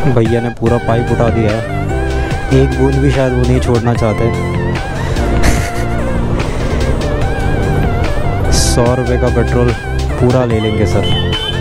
भैया ने पूरा पाइप उठा दिया है, एक बूंद भी शायद वो नहीं छोड़ना चाहते। 100 रुपये का पेट्रोल पूरा ले लेंगे सर।